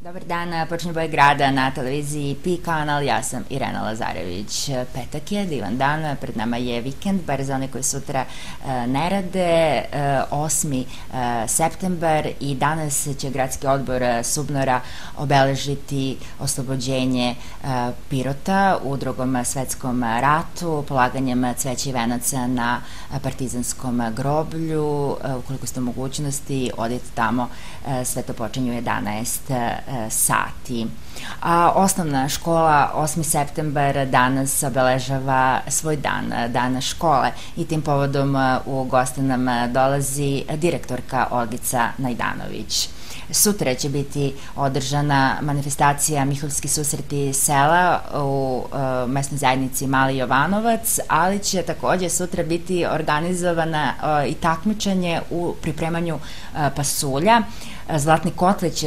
Dobar dan, počinje Boj grada na televiziji Pi kanal, ja sam Irena Lazarević. Petak je, divan dan, pred nama je vikend, bar za one koji sutra ne rade, 8. septembar i danas će Gradski odbor Subnora obeležiti oslobođenje Pirota u Drugom svetskom ratu, polaganjem cveća i venaca na partizanskom groblju. Ukoliko ste u mogućnosti, odite tamo, sve to počinje u 11 sati. Osnovna škola 8. septembar danas obeležava svoj dan, dan škole, i tim povodom u goste nam dolazi direktorka Olgica Najdanović. Sutra će biti održana manifestacija Miholjski susreti sela u mesnoj zajednici Mali Jovanovac, ali će takođe sutra biti organizovana i takmičenje u pripremanju pasulja. Zlatni kotlić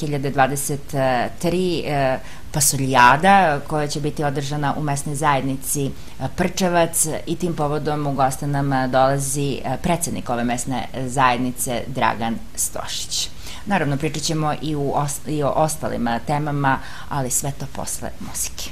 2023 pasuljada koja će biti održana u mesnoj zajednici Prčevac, i tim povodom u goste nam dolazi predsednik ove mesne zajednice Dragan Stošić. Naravno, pričat ćemo i o ostalim temama, ali sve to posle muzike.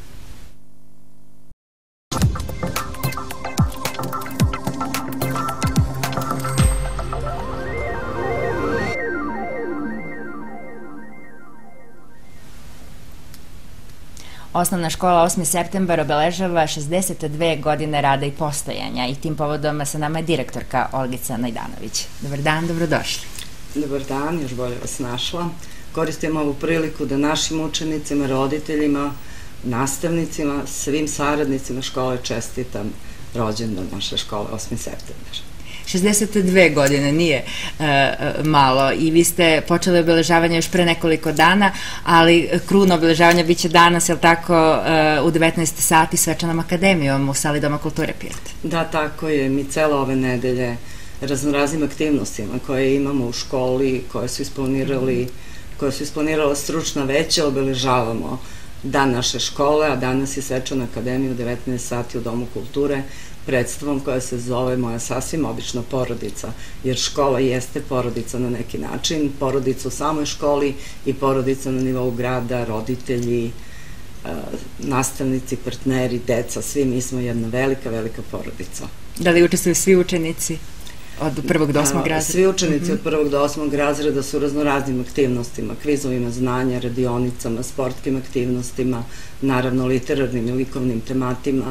Osnovna škola 8. septembar obeležava 62 godine rada i postojanja, i tim povodom sa nama je direktorka Olgica Najdanović. Dobar dan, dobrodošli. Dobar dan, još bolje vas našla. Koristim ovu priliku da našim učenicima, roditeljima, nastavnicima, svim saradnicima škole čestitam rođendan naše škole 8. septembar. 62 godine, nije malo, i vi ste počeli obeležavanje još pre nekoliko dana, ali kruna obeležavanja biće danas, je li tako, u 19 sati svečanom akademijom u sali Doma kulture Pirot? Da, tako je. Mi cele ove nedelje raznoraznim aktivnostima koje imamo u školi, koje su isplanirala stručna veća, obeležavamo dan naše škole, a danas je svečana akademija u 19 sati u Domu kulture predstavom koja se zove Moja sasvim obična porodica, jer škola jeste porodica na neki način, porodica u samoj školi i porodica na nivou grada, roditelji, nastavnici, partneri, deca, svi mi smo jedna velika, velika porodica. Da li učestvuju svi učenici od 1. do 8. razreda? Svi učenici od 1. do 8. razreda su raznoraznim aktivnostima, kvizovima znanja, radionicama, sportskim aktivnostima, naravno literarnim i likovnim tematima,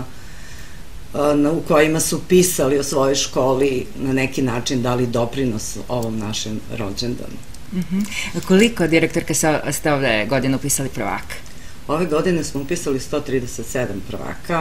u kojima su pisali o svojoj školi, na neki način dali doprinos ovom našem rođendanu. Koliko, direktorka, ste ove godine upisali prvaka? Ove godine smo upisali 137 prvaka,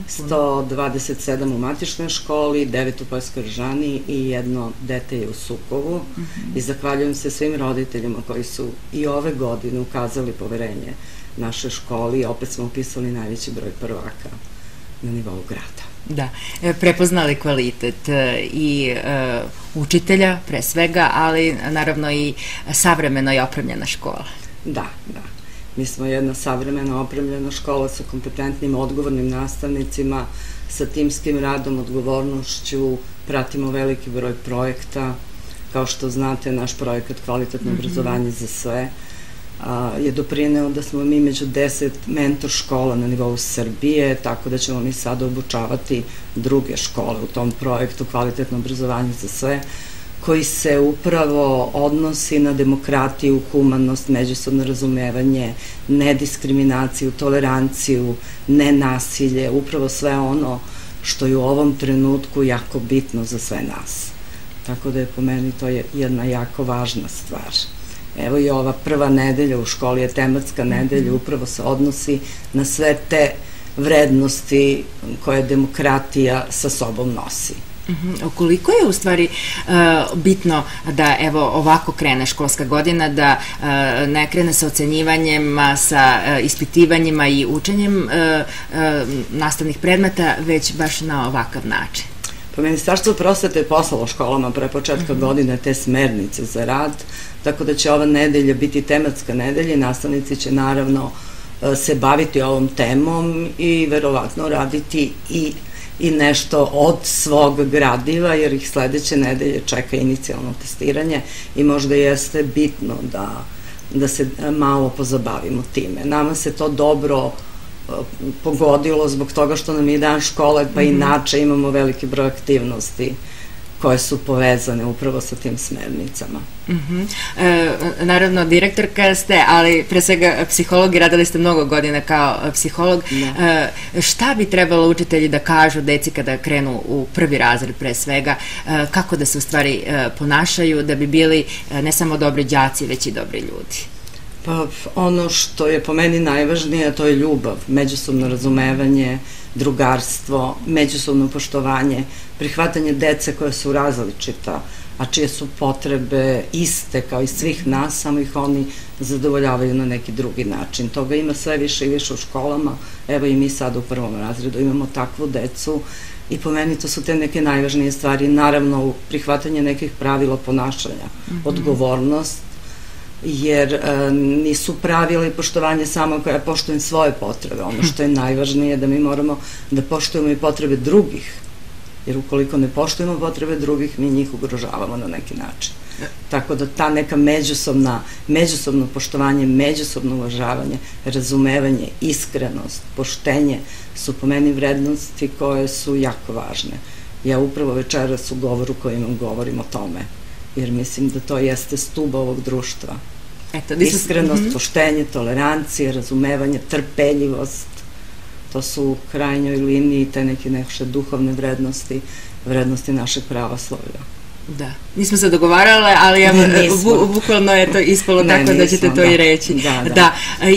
127 u matičnoj školi, 9 u Poljskoj Ržani i jedno dete je u Sukovu. I zahvaljujem se svim roditeljima koji su i ove godine ukazali poverenje našoj školi, i opet smo upisali najveći broj prvaka na nivou grada. Da, prepoznali kvalitet i učitelja pre svega, ali naravno i savremeno i opremljena škola. Da, da. Mi smo jedna savremeno opremljena škola sa kompetentnim, odgovornim nastavnicima, sa timskim radom, odgovornošću, pratimo veliki broj projekta. Kao što znate, naš projekat Kvalitetno obrazovanje za sve je doprineo da smo mi među 10 mentor škola na nivou Srbije, tako da ćemo mi sada obučavati druge škole u tom projektu Kvalitetno obrazovanje za sve, koji se upravo odnosi na demokratiju, humanost, međusobno razumevanje, nediskriminaciju, toleranciju, nenasilje, upravo sve ono što je u ovom trenutku jako bitno za sve nas. Tako da je po meni to jedna jako važna stvar. Evo i ova prva nedelja u školi je tematska nedelja, upravo se odnosi na sve te vrednosti koje demokratija sa sobom nosi. Koliko je u stvari bitno da evo ovako krene školska godina, da ne krene sa ocenjivanjem, sa ispitivanjima i učenjem nastavnih predmeta, već baš na ovakav način? Pa Ministarstvo prosvete je poslalo školama pre početka godine te smernice za rad, tako da će ova nedelja biti tematska nedelja i nastavnici će naravno se baviti ovom temom i verovatno raditi i nešto od svog gradiva, jer ih sledeće nedelje čeka inicijalno testiranje i možda jeste bitno da da se malo pozabavimo time. Nama se to dobro pogodilo zbog toga što nam je dan škole, pa inače imamo veliki broj aktivnosti koje su povezane upravo sa tim smernicama. Naravno, direktorka ste, ali pre svega psiholog i radili ste mnogo godina kao psiholog. Šta bi trebalo učitelji da kažu deci kada krenu u prvi razred pre svega, kako da se u stvari ponašaju da bi bili ne samo dobri đaci, već i dobri ljudi? Pa ono što je po meni najvažnije, to je ljubav, međusobno razumevanje, drugarstvo, međusobno poštovanje, prihvatanje dece koja su različita, a čije su potrebe iste kao i svih nas, samo ih oni zadovoljavaju na neki drugi način. Toga ima sve više i više u školama, evo i mi sad u prvom razredu imamo takvu decu i po meni to su te neke najvažnije stvari, naravno prihvatanje nekih pravila ponašanja, odgovornost, jer nisu pravila i poštovanje samo koja poštujem svoje potrebe. Ono što je najvažnije je da mi moramo da poštujemo i potrebe drugih, jer ukoliko ne poštujemo potrebe drugih, mi njih ugrožavamo na neki način. Tako da ta neka međusobno poštovanje, međusobno uvažavanje, razumevanje, iskrenost, poštenje su po meni vrednosti koje su jako važne. Ja upravo večeras u govoru koji imam govorim o tome, jer mislim da to jeste stub ovog društva. Iskrenost, poštenje, tolerancije, razumevanje, trpeljivost, to su u krajnjoj liniji te neke naše duhovne vrednosti, vrednosti našeg pravoslavlja. Da, nismo se dogovarale, ali bukvalno je to ispalo tako da ćete to i reći. Da,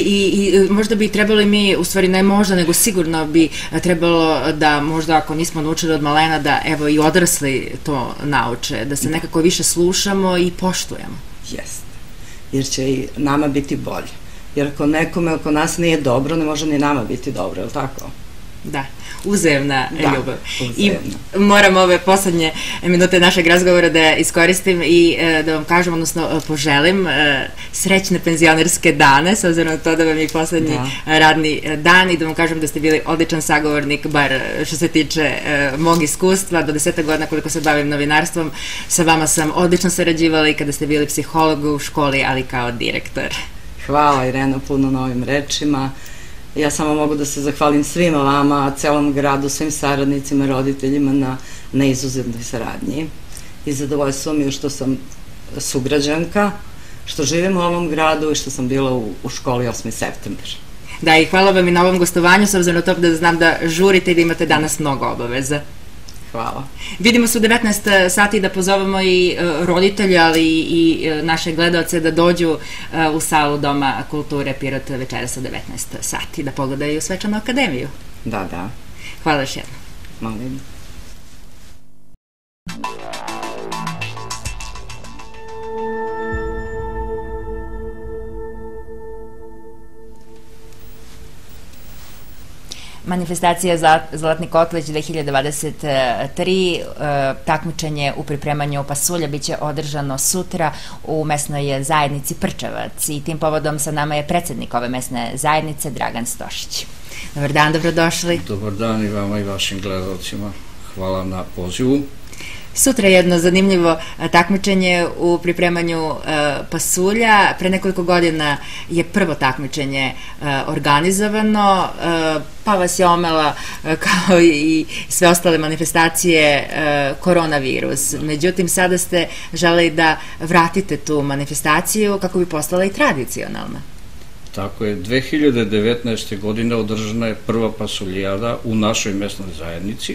i možda bi trebali mi, u stvari ne možda, nego sigurno bi trebalo da možda ako nismo naučili od malena, da evo i odrasli to nauče, da se nekako više slušamo i poštujemo. Jeste, jer će i nama biti bolje. Jer ako nekome oko nas nije dobro, ne može ni nama biti dobro, je li tako? Da, uzajemna ljubav. I moram ove poslednje minute našeg razgovora da iskoristim i da vam kažem, odnosno poželim srećne penzionerske dane, s obzirom na to da vam je poslednji radni dan, i da vam kažem da ste bili odličan sagovornik, bar što se tiče mog iskustva. Do 10 godina koliko se bavim novinarstvom, sa vama sam odlično sarađivala i kada ste bili psiholog u školi, ali kao direktor. Hvala, Irena, puno na ovim rečima. Ja samo mogu da se zahvalim svima vama, celom gradu, svim saradnicima, roditeljima na izuzetnoj saradnji. I zadovoljstvo mi je što sam sugrađanka, što živim u ovom gradu i što sam bila u školi 8. septembar. Da, i hvala vam i na ovom gostovanju, s obzirom na to da znam da žurite i da imate danas mnogo obaveza. Hvala. Vidimo se u 19 sati, da pozovemo i roditelja, ali i naše gledaoce da dođu u salu Doma kulture Pirot večeras u 19 sati, da pogledaju Svečanu akademiju. Da. Hvala još jednom. Molim. Manifestacija Zlatni kotlić 2023, takmičenje u pripremanju pasulja biće održano sutra u mesnoj zajednici Prčevac, i tim povodom sa nama je predsednik ove mesne zajednice Dragan Stošić. Dobar dan, dobrodošli. Dobar dan i vama i vašim gledalcima. Hvala na pozivu. Sutra je jedno zanimljivo takmičenje u pripremanju pasulja. Pre nekoliko godina je prvo takmičenje organizovano, pa vas je omela, kao i sve ostale manifestacije, koronavirus. Međutim, sada ste želeli da vratite tu manifestaciju kako bi postala i tradicionalna. Tako je, 2019. godine održana je prva pasuljada u našoj mesnoj zajednici.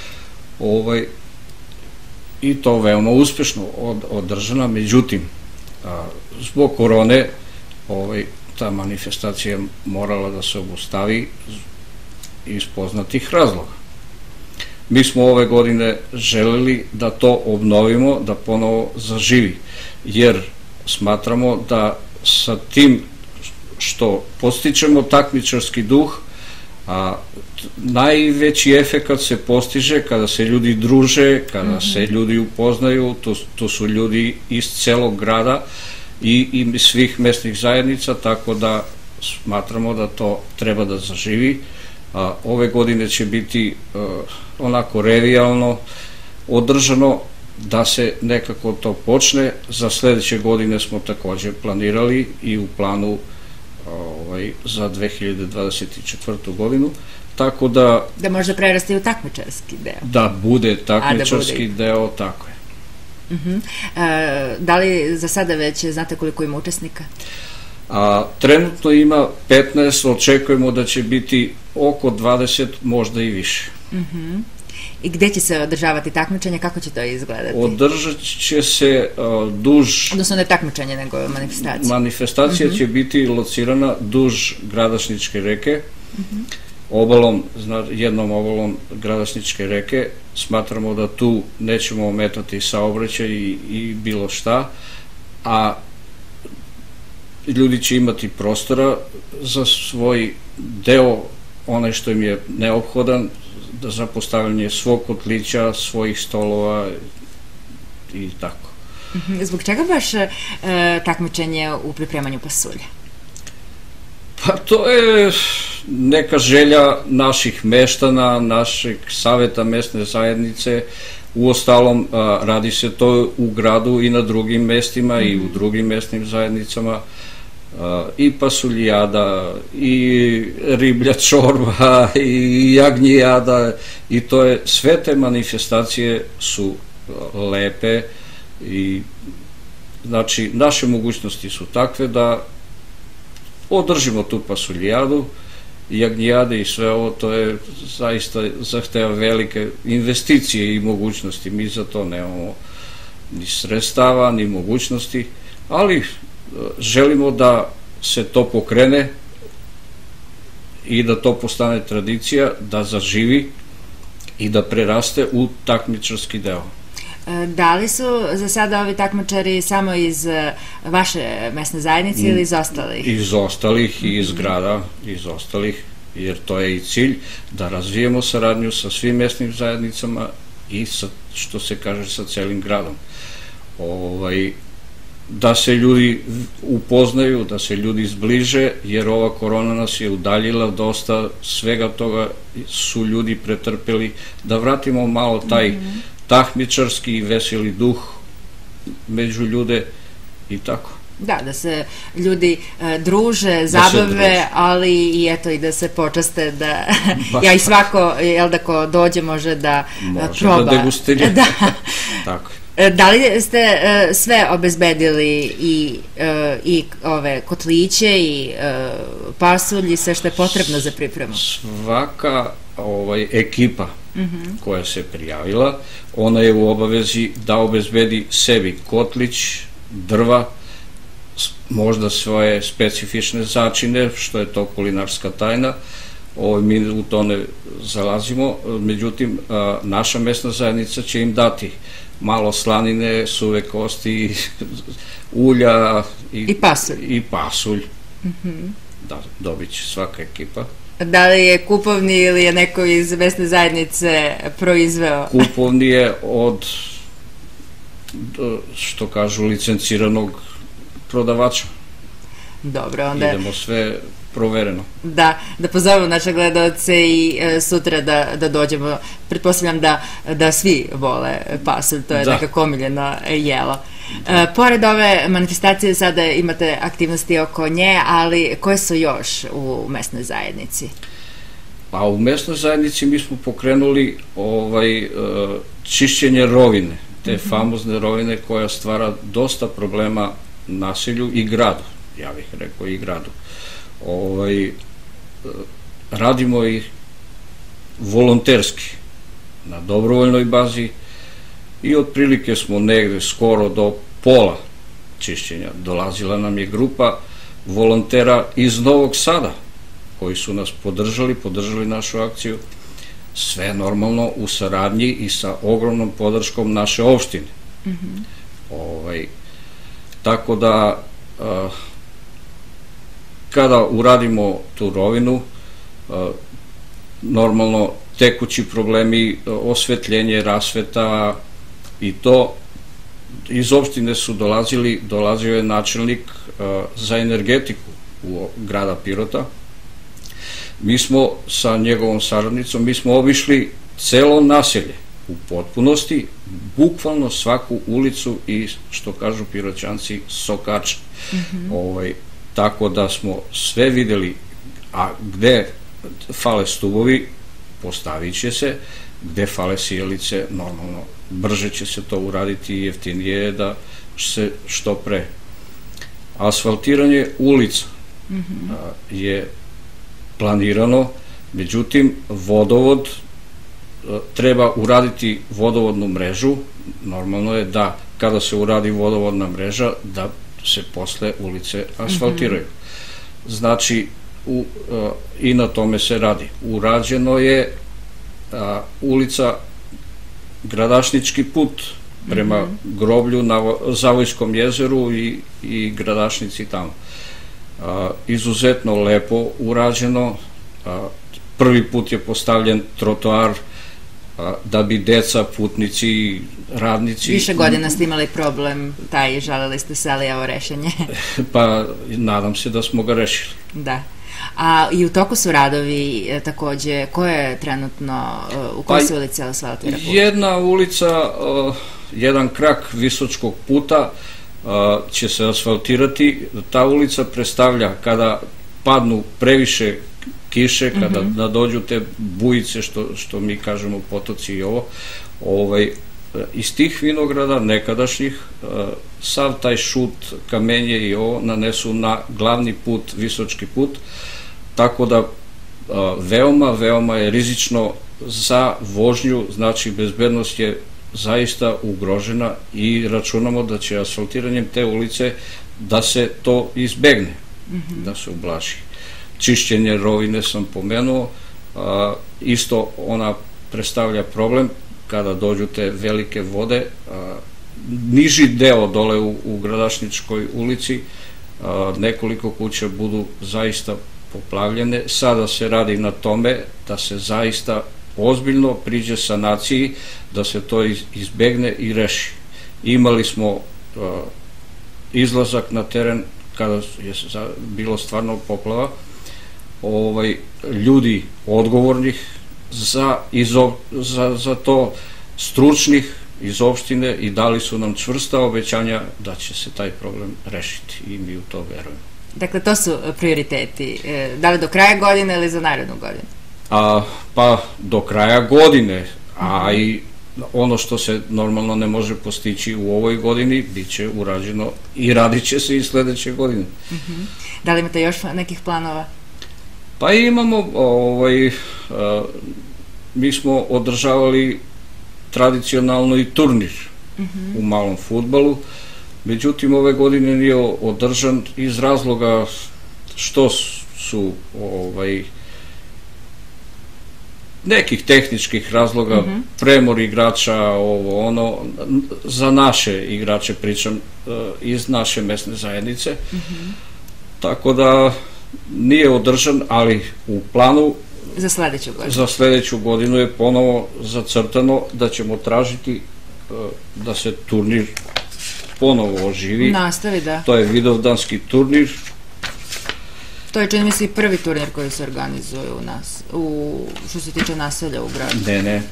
I to veoma uspešno održana, međutim, zbog korone ta manifestacija morala da se obustavi iz poznatih razloga. Mi smo ove godine želeli da to obnovimo, da ponovo zaživi, jer smatramo da sa tim što postičemo takmičarski duh, a najveći efekat se postiže kada se ljudi druže, kada se ljudi upoznaju, to su ljudi iz celog grada i svih mesnih zajednica, tako da smatramo da to treba da zaživi. Ove godine će biti onako revijalno održano, da se nekako to počne. Za sledeće godine smo takođe planirali i u planu za 2024. godinu, tako da... Da može prerasti u takmičarski deo. Da bude takmičarski deo, tako je. Da li za sada već znate koliko ima učesnika? Trenutno ima 15, očekujemo da će biti oko 20, možda i više. I gde će se održavati takmičenje, kako će to izgledati? Održat će se duž... Odnosno ne takmičenje, nego manifestacija. Manifestacija će biti locirana duž Gradašničke reke, obalom, jednom obalom Gradašničke reke. Smatramo da tu nećemo ometati saobraćaj i bilo šta, a ljudi će imati prostora za svoj deo, onaj što im je neophodan, za postavljanje svog kotlića, svojih stolova i tako. Zbog čega baš takmičenje u pripremanju pasulja? Pa to je neka želja naših meštana, našeg saveta mesne zajednice. Uostalom, radi se to u gradu i na drugim mestima i u drugim mesnim zajednicama. I pasuljijada, i riblja čorba, i jagnjijada, i to je, sve te manifestacije su lepe i znači naše mogućnosti su takve da održimo tu pasuljijadu, jagnjijade i sve ovo, to je zaista zahteva velike investicije i mogućnosti, mi za to nemamo ni sredstava, ni mogućnosti, ali želimo da se to pokrene i da to postane tradicija, da zaživi i da preraste u takmičarski deo. Da li su za sada ovi takmičari samo iz vaše mesne zajednice ili iz ostalih? Iz ostalih i iz grada, iz ostalih, jer to je i cilj, da razvijemo saradnju sa svim mesnim zajednicama i što se kaže sa celim gradom. Da se ljudi upoznaju, da se ljudi zbliže, jer ova korona nas je udaljila dosta, svega toga su ljudi pretrpeli, da vratimo malo taj takmičarski i veseli duh među ljude i tako. Da se ljudi druže, zabave, ali i eto i da se počaste, da ja i svako, jel da ko dođe može da proba. Može da degustira. Tako je. Da li ste sve obezbedili i ove kotliće i pasulj i sve što je potrebno za pripremu? Svaka ekipa koja se prijavila, ona je u obavezi da obezbedi sebi kotlić, drva, možda svoje specifične začine, što je to kulinarska tajna. Mi u to ne zalazimo, međutim naša mesna zajednica će im dati malo slanine, suve kosti, ulja i pasulj. Da, dobit će svaka ekipa. Da li je kupovni ili je neko iz mesne zajednice proizveo? Kupovni je od, što kažu, licenciranog prodavača. Dobro, onda... Idemo sve provereno. Da pozovemo naše gledalce i sutra da dođemo. Pretpostavljam da svi vole pasulj, to je nekako omiljeno jelo. Pored ove manifestacije sada imate aktivnosti oko nje, ali koje su još u mesnoj zajednici? Pa u mesnoj zajednici mi smo pokrenuli čišćenje rovine, te famozne rovine koja stvara dosta problema naselju i gradu, ja bih rekao i gradu. Radimo ih volonterski, na dobrovoljnoj bazi i otprilike smo negde skoro do pola čišćenja. Dolazila nam je grupa volontera iz Novog Sada koji su nas podržali našu akciju, sve normalno u saradnji i sa ogromnom podrškom naše opštine. Tako da kada uradimo tu rovinu, normalno tekući problemi, osvetljenje, rasveta i to, iz opštine su dolazio je načelnik za energetiku u grada Pirota. Mi smo sa njegovom saradnicom, mi smo obišli celo naselje u potpunosti, bukvalno svaku ulicu i, što kažu Piroćanci, sokače. Tako da smo sve videli, a gde fale stubovi, postavit će se, gde fale sijalice, normalno, brže će se to uraditi i jeftinije je da se što pre. Asfaltiranje ulica je planirano, međutim, vodovod treba uraditi vodovodnu mrežu, normalno je da kada se uradi vodovodna mreža, da se posle ulice asfaltiraju. Znači, i na tome se radi. Urađeno je ulica Gradašnički put prema groblju na Zavojskom jezeru i Gradašnici tamo. Izuzetno lepo urađeno. Prvi put je postavljen trotoar da bi deca, putnici, radnici... Više godina ste imali problem taj i žalili ste se, ali evo rešenje. Pa nadam se da smo ga rešili. Da. A i u toku su radovi takođe, koje je trenutno, u kojoj se ulici asfaltira put? Jedna ulica, jedan krak Visočkog puta će se asfaltirati. Ta ulica predstavlja, kada padnu previše kiše, kada dođu te bujice, što mi kažemo potoci i ovo, iz tih vinograda nekadašnjih, sav taj šut, kamenje i ovo nanesu na glavni put, Visočki put, tako da veoma je rizično za vožnju, znači bezbednost je zaista ugrožena i računamo da će asfaltiranjem te ulice da se to izbegne, da se ublaži. Čišćenje rovine sam pomenuo, isto ona predstavlja problem kada dođu te velike vode. Niži deo dole u Gradašničkoj ulici, nekoliko kuća budu zaista poplavljene. Sada se radi na tome da se zaista ozbiljno priđe sanaciji, da se to izbegne i reši. Imali smo izlazak na teren kada je bilo stvarno poplava, ljudi odgovornih za to, stručnih iz opštine, i dali su nam čvrsta obećanja da će se taj problem rešiti i mi u to verujemo. Dakle, to su prioriteti. Da li do kraja godine ili za narednu godinu? Pa do kraja godine, a i ono što se normalno ne može postići u ovoj godini bit će urađeno i radit će se i sledeće godine. Da li imate još nekih planova? Pa imamo, mi smo održavali tradicionalno i turnir u malom fudbalu, međutim ove godine nije održan iz razloga što su nekih tehničkih razloga, premor igrača, za naše igrače pričam, iz naše mesne zajednice, tako da nije održan, ali u planu za sledeću godinu je ponovo zacrtano da ćemo tražiti da se turnir ponovo oživi. Nastavi, da. To je Vidovdanski turnir. To je, čini mi se, i prvi turnir koji se organizuje u nas, što se tiče naselja u gradu. Ne.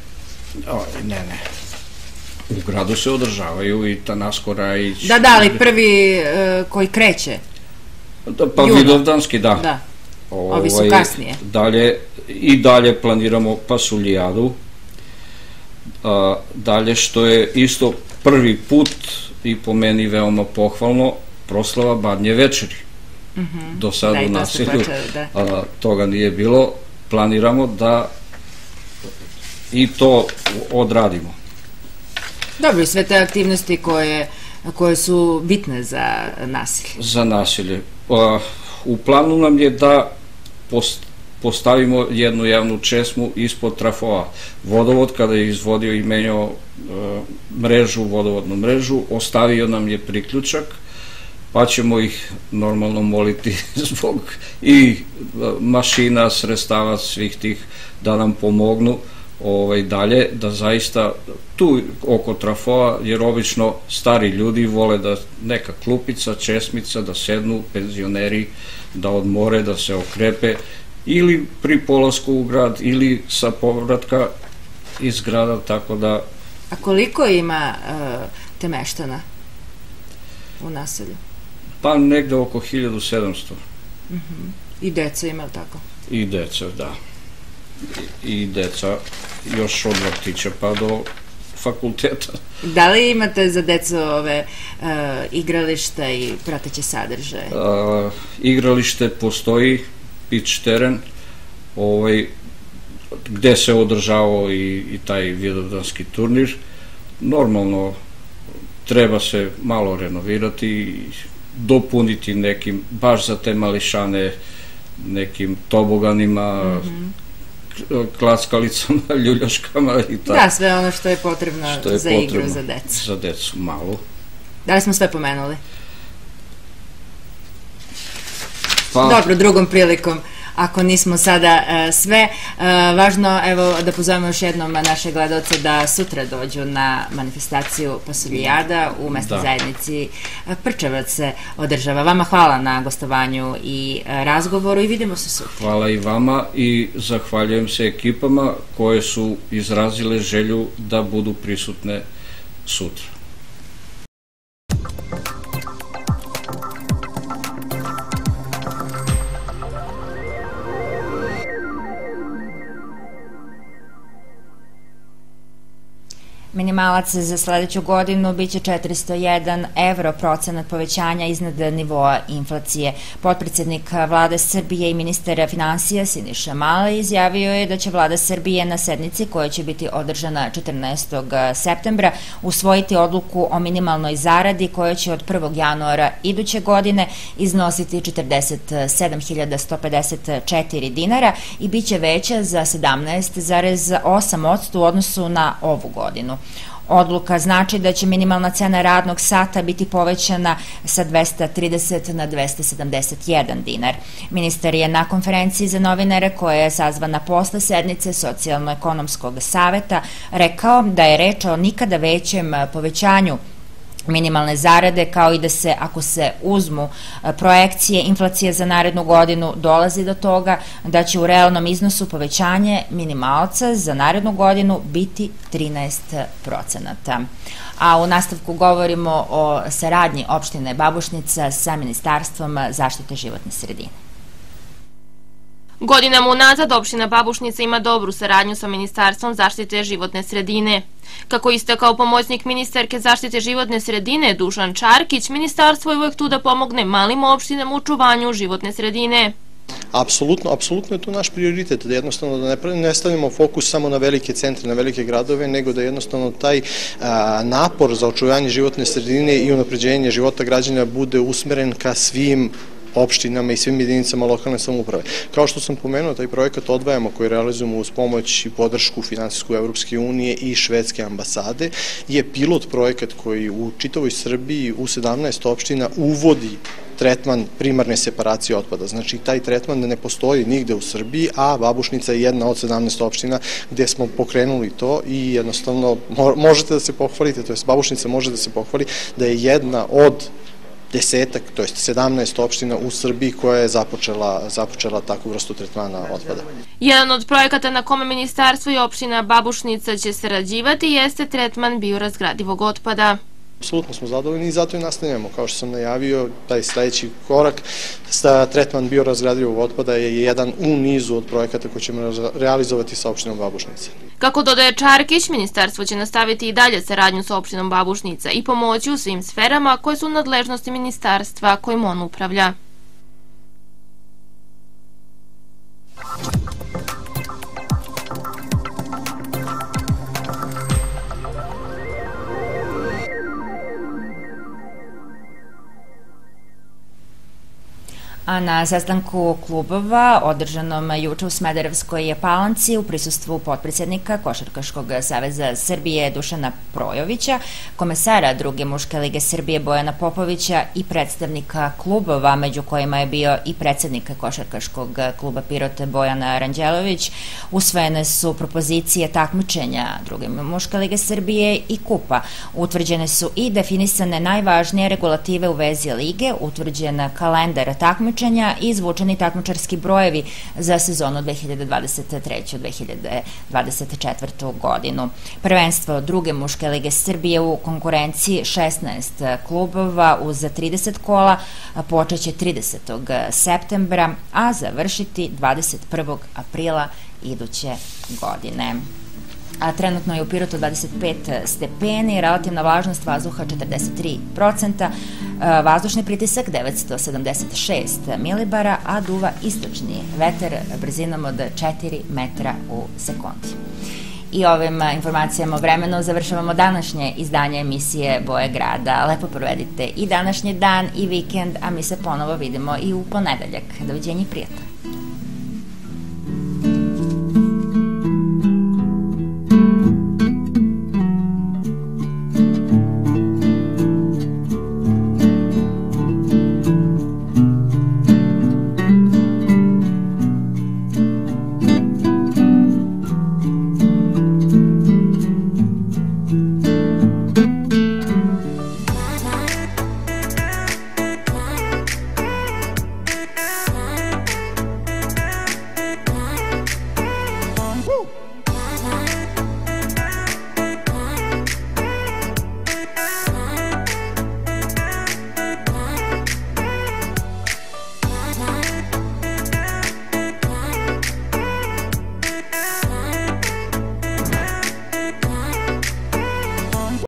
U gradu se održavaju i Tanaskora i... Da, ali prvi koji kreće. Pa Vidovdanski, da. Da, ovi su kasnije. I dalje planiramo Pasulijadu. Dalje, što je isto prvi put i po meni veoma pohvalno, proslava Badnje večeri. Do sada u naselju toga nije bilo. Planiramo da i to odradimo. Dobro, i sve te aktivnosti koje su bitne za naselje. Za naselje. U planu nam je da postavimo jednu javnu česmu ispod trafoa. Vodovod, kada je izvodio i menjao vodovodnu mrežu, ostavio nam je priključak, pa ćemo ih normalno moliti zbog i mašina, sredstava svih tih da nam pomognu dalje, da zaista tu oko trafoa, jer obično stari ljudi vole da neka klupica, česmica, da sednu, penzioneri, da odmore, da se okrepe, ili pri polasku u grad, ili sa povratka iz grada, tako da... A koliko ima te meštana u naselju? Pa negde oko 1700. I deca ima, li tako? I deca, da. I deca još od vrtića pa do fakulteta. Da li imate za decu ove igrališta i prateće sadržaje? Igralište postoji, pitch teren, gde se održavao i taj vidovdanski turnir. Normalno, treba se malo renovirati i dopuniti nekim, baš za te mališane, nekim toboganima, klackalicama, ljuljaškama i tako. Da, sve ono što je potrebno za igru, za decu. Za decu, malo. Da li smo sve pomenuli? Dobro, drugom prilikom, ako nismo sada sve. Važno, evo, da pozovemo još jednom naše gledalce da sutra dođu na manifestaciju Pasuljijada u mesnoj zajednici Prčevac se održava. Vama hvala na gostovanju i razgovoru i vidimo se sutra. Hvala i vama i zahvaljujem se ekipama koje su izrazile želju da budu prisutne sutra. Minimalac za sledeću godinu biće 401 evro, procenat povećanja iznad nivoa inflacije. Potpredsednik Vlade Srbije i ministar finansija Siniša Mali izjavio je da će Vlada Srbije na sednici koja će biti održana 14. septembra usvojiti odluku o minimalnoj zaradi koja će od 1. januara iduće godine iznositi 47.154 dinara i biće veća za 17,8% u odnosu na ovu godinu. Odluka znači da će minimalna cena radnog sata biti povećana sa 230 na 271 dinar. Ministar je na konferenciji za novinare koja je sazvana posle sednice Socijalno-ekonomskog saveta rekao da je reč o nikada većem povećanju minimalne zarade, kao i da se, ako se uzmu projekcije inflacije za narednu godinu, dolazi do toga da će u realnom iznosu povećanje minimalca za narednu godinu biti 13%. A u nastavku govorimo o saradnji opštine Babušnica sa Ministarstvom zaštite životne sredine. Godinama unazad opština Babušnica ima dobru saradnju sa Ministarstvom zaštite životne sredine. Kako istakao pomoćnik ministarke zaštite životne sredine Dušan Čarkić, ministarstvo je uvek tu da pomogne malim opštinama u čuvanju životne sredine. Apsolutno je to naš prioritet, da jednostavno ne stavimo fokus samo na velike centre, na velike gradove, nego da jednostavno taj napor za očuvanje životne sredine i unapređenje života građana bude usmeren ka svim opštinama i svim jedinicama lokalne samouprave. Kao što sam pomenuo, taj projekat Odvajamo koji realizujemo uz pomoć i podršku finansijsku Evropske unije i švedske ambasade je pilot projekat koji u čitavoj Srbiji u 17 opština uvodi tretman primarne separacije otpada. Znači, taj tretman ne postoji nigde u Srbiji, a Babušnica je jedna od 17 opština gde smo pokrenuli to i jednostavno možete da se pohvalite, to jest Babušnica može da se pohvali da je jedna od 10, to jest 17 opština u Srbiji koja je započela takvu vrstu tretmana otpada. Jedan od projekata na kome ministarstvo i opština Babušnica će sarađivati jeste tretman biorazgradivog otpada. Apsolutno smo zadovoljni i zato i nastavljamo. Kao što sam najavio, taj sledeći korak sa tretman biorazgradivog otpada je jedan u nizu od projekata koje ćemo realizovati sa opštinom Babušnica. Kako dodaje Čarkić, ministarstvo će nastaviti i dalje saradnju sa opštinom Babušnica i pomoći u svim sferama koje su u nadležnosti ministarstva kojim on upravlja. A na sastanku klubova, održanom juče u Smederevskoj Palanci, u prisustvu potpredsednika Košarkaškog saveza Srbije Dušana Projovića, komesara druge muške lige Srbije Bojana Popovića i predstavnika klubova, među kojima je bio i predsednik Košarkaškog kluba Pirot Bojan Ranđelović, usvojene su propozicije takmičenja druge muške lige Srbije i kupa. Utvrđene su i definisane najvažnije regulative u vezi lige, utvrđen kalendar takmičenja takmičenja i izvučeni takmičarski brojevi za sezonu 2023-2024. godinu. Prvenstvo druge muške lige Srbije u konkurenciji 16 klubova uz 30 kola počeće 30. septembra, a završiti 21. aprila iduće godine. A trenutno je u Pirotu 25 stepeni, relativna vlažnost vazduha 43%, vazdušni pritisak 976 milibara, a duva istočni vetar brzinom od 4 metra u sekundi. I ovim informacijama o vremenu završavamo današnje izdanje emisije Boje grada. Lepo provedite i današnji dan i vikend, a mi se ponovo vidimo i u ponedeljak. Doviđenja i prijatno.